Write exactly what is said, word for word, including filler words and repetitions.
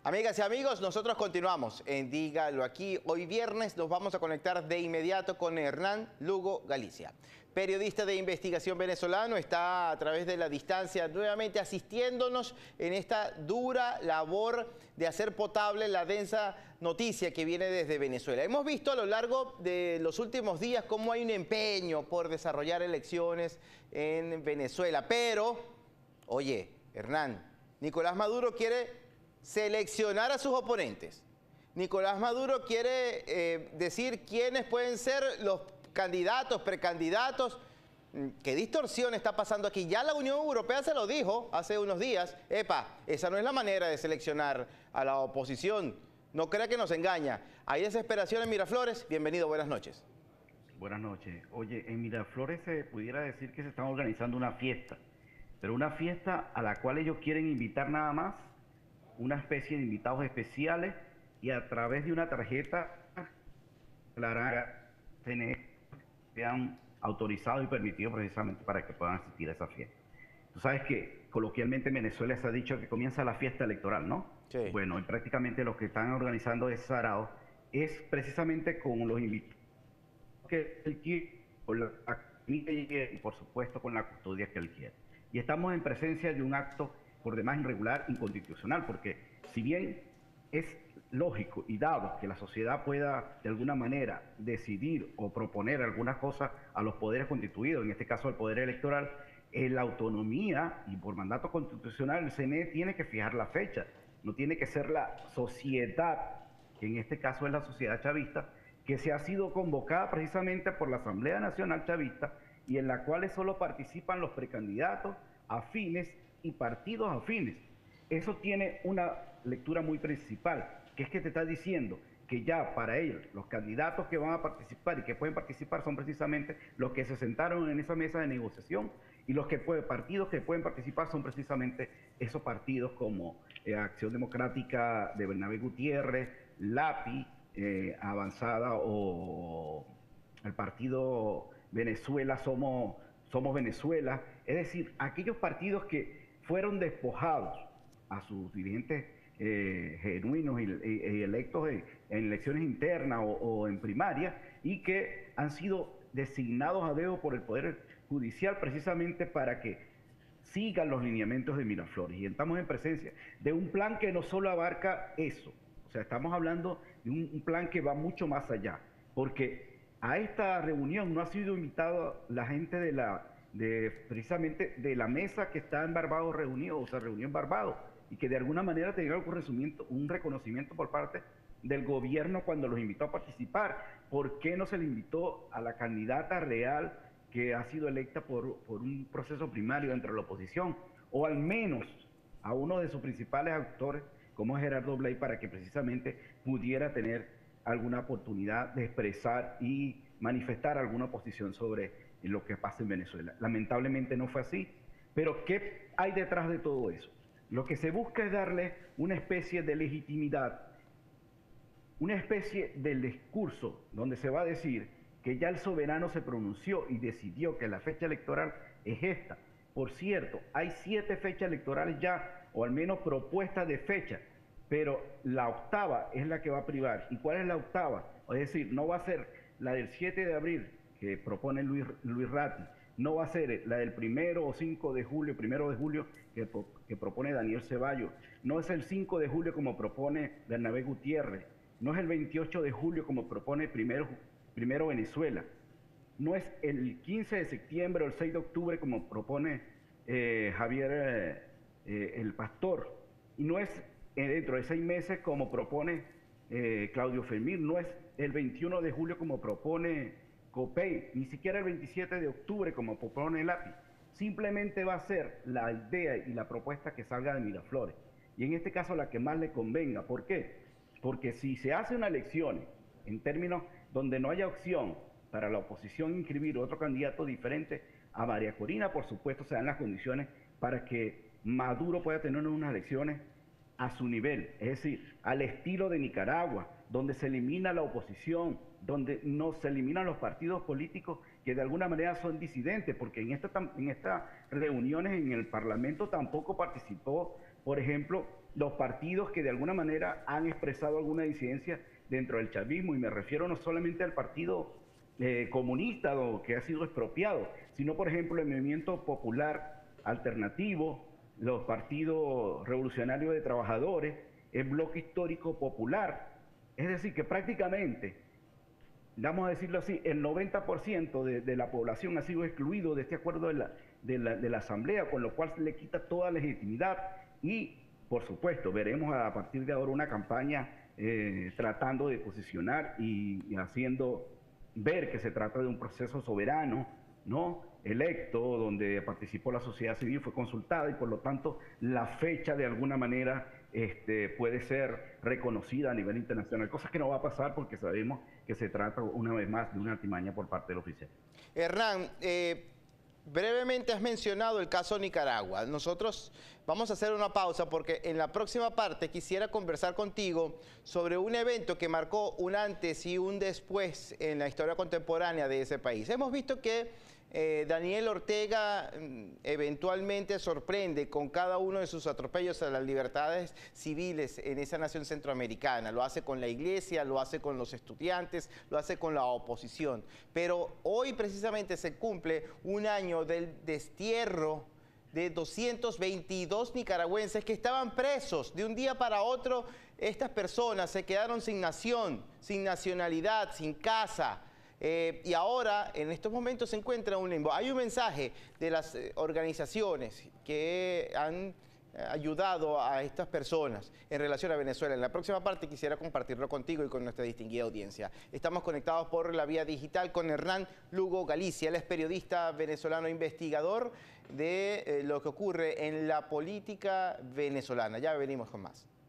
Amigas y amigos, nosotros continuamos en Dígalo Aquí. Hoy viernes nos vamos a conectar de inmediato con Hernán Lugo Galicia. Periodista de investigación venezolano, está a través de la distancia nuevamente asistiéndonos en esta dura labor de hacer potable la densa noticia que viene desde Venezuela. Hemos visto a lo largo de los últimos días cómo hay un empeño por desarrollar elecciones en Venezuela. Pero, oye, Hernán, Nicolás Maduro quiere seleccionar a sus oponentes. Nicolás Maduro quiere eh, decir quiénes pueden ser los candidatos, precandidatos. ¿Qué distorsión está pasando aquí? Ya la Unión Europea se lo dijo hace unos días. Epa, esa no es la manera de seleccionar a la oposición. No crea que nos engaña. ¿Hay desesperación en Miraflores? Bienvenido, buenas noches. Buenas noches. Oye, en Miraflores se pudiera decir que se están organizando una fiesta, pero una fiesta a la cual ellos quieren invitar nada más una especie de invitados especiales y a través de una tarjeta clara se han autorizado y permitido precisamente para que puedan asistir a esa fiesta. Tú sabes que coloquialmente en Venezuela se ha dicho que comienza la fiesta electoral, ¿no? Sí. Bueno, y prácticamente lo que están organizando es Sarao, es precisamente con los invitados que él quiere, con la y por supuesto con la custodia que él quiere. Y estamos en presencia de un acto por demás irregular, inconstitucional, porque si bien es lógico y dado que la sociedad pueda de alguna manera decidir o proponer algunas cosas a los poderes constituidos, en este caso al poder electoral, en la autonomía y por mandato constitucional el C N E tiene que fijar la fecha, no tiene que ser la sociedad, que en este caso es la sociedad chavista, que se ha sido convocada precisamente por la Asamblea Nacional Chavista y en la cual solo participan los precandidatos afines y partidos afines. Eso tiene una lectura muy principal, que es que te está diciendo que ya para ellos los candidatos que van a participar y que pueden participar son precisamente los que se sentaron en esa mesa de negociación, y los que pueden, partidos que pueden participar son precisamente esos partidos como eh, Acción Democrática de Bernabé Gutiérrez, LAPI, eh, Avanzada o el partido Venezuela Somos, Somos Venezuela, es decir, aquellos partidos que fueron despojados a sus dirigentes eh, genuinos y, y, y electos en, en elecciones internas o, o en primaria, y que han sido designados a dedo por el Poder Judicial precisamente para que sigan los lineamientos de Miraflores. Y estamos en presencia de un plan que no solo abarca eso, o sea, estamos hablando de un, un plan que va mucho más allá, porque a esta reunión no ha sido invitado la gente de la de precisamente de la mesa que está en Barbados reunido, o sea, reunió en Barbados, y que de alguna manera tenga un reconocimiento, un reconocimiento por parte del gobierno cuando los invitó a participar. ¿Por qué no se le invitó a la candidata real que ha sido electa por, por un proceso primario entre la oposición? O al menos a uno de sus principales actores, como es Gerardo Blay, para que precisamente pudiera tener alguna oportunidad de expresar y manifestar alguna posición sobre en lo que pasa en Venezuela. Lamentablemente no fue así, pero ¿qué hay detrás de todo eso? Lo que se busca es darle una especie de legitimidad, una especie del discurso donde se va a decir que ya el soberano se pronunció y decidió que la fecha electoral es esta. Por cierto, hay siete fechas electorales ya, o al menos propuestas de fecha, pero la octava es la que va a privar. ¿Y cuál es la octava? Es decir, no va a ser la del siete de abril, que propone Luis, Luis Ratti, no va a ser la del primero o cinco de julio, primero de julio, que, que propone Daniel Ceballos, no es el cinco de julio como propone Bernabé Gutiérrez, no es el veintiocho de julio como propone Primero, primero Venezuela, no es el quince de septiembre o el seis de octubre como propone eh, Javier eh, eh, el Pastor, y no es eh, dentro de seis meses como propone eh, Claudio Fermín, no es el veintiuno de julio como propone Copey, ni siquiera el veintisiete de octubre como propone el A P I. Simplemente va a ser la idea y la propuesta que salga de Miraflores, y en este caso la que más le convenga. ¿Por qué? Porque si se hace una elección en términos donde no haya opción para la oposición inscribir otro candidato diferente a María Corina, por supuesto se dan las condiciones para que Maduro pueda tener unas elecciones a su nivel, es decir, al estilo de Nicaragua, donde se elimina la oposición, donde no se eliminan los partidos políticos que de alguna manera son disidentes, porque en, esta, en estas reuniones en el Parlamento tampoco participó, por ejemplo, los partidos que de alguna manera han expresado alguna disidencia dentro del chavismo, y me refiero no solamente al partido eh, comunista o que ha sido expropiado, sino por ejemplo el movimiento popular alternativo, los partidos revolucionarios de trabajadores, el bloque histórico popular. Es decir, que prácticamente, vamos a decirlo así, el noventa por ciento de, de la población ha sido excluido de este acuerdo de la, de, la, de la Asamblea, con lo cual se le quita toda legitimidad. Y, por supuesto, veremos a partir de ahora una campaña eh, tratando de posicionar y, y haciendo ver que se trata de un proceso soberano, ¿no?, electo, donde participó la sociedad civil, fue consultada, y por lo tanto la fecha de alguna manera este, puede ser reconocida a nivel internacional, cosa que no va a pasar porque sabemos que se trata una vez más de una artimaña por parte del oficial. Hernán, eh, brevemente has mencionado el caso Nicaragua. Nosotros vamos a hacer una pausa porque en la próxima parte quisiera conversar contigo sobre un evento que marcó un antes y un después en la historia contemporánea de ese país. Hemos visto que Eh, Daniel Ortega mm, eventualmente sorprende con cada uno de sus atropellos a las libertades civiles en esa nación centroamericana. Lo hace con la iglesia, lo hace con los estudiantes, lo hace con la oposición. Pero hoy precisamente se cumple un año del destierro de doscientos veintidós nicaragüenses que estaban presos. De un día para otro, estas personas se quedaron sin nación, sin nacionalidad, sin casa. Eh, y ahora, en estos momentos, se encuentra un limbo. Hay un mensaje de las eh, organizaciones que han eh, ayudado a estas personas en relación a Venezuela. En la próxima parte quisiera compartirlo contigo y con nuestra distinguida audiencia. Estamos conectados por la vía digital con Hernán Lugo Galicia. Él es periodista venezolano investigador de eh, lo que ocurre en la política venezolana. Ya venimos con más.